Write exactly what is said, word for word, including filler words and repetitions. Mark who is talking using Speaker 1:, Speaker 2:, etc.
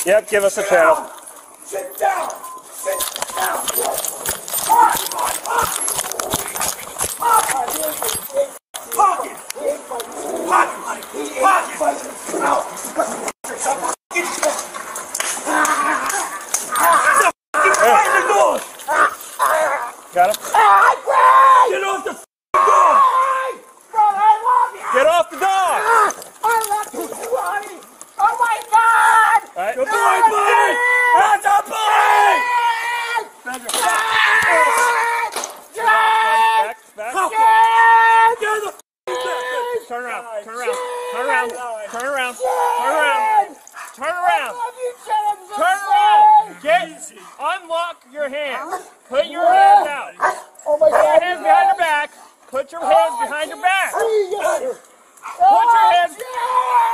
Speaker 1: Yep, give us a channel.
Speaker 2: Sit down! Sit down! Pocket! Pocket!
Speaker 1: Got him?
Speaker 2: Get off the dog!
Speaker 1: Get off the dog!
Speaker 2: I love you, Johnny! Oh my God!
Speaker 1: All right.
Speaker 2: Good boy, buddy! That's a boy!
Speaker 1: Back, back.
Speaker 2: You're the
Speaker 1: Turn around, turn around, turn around, turn around, turn around, turn around, turn around. Get, unlock your hands. Put your hands out. Put your hands behind your back. Put your hands behind your back. Put your hands.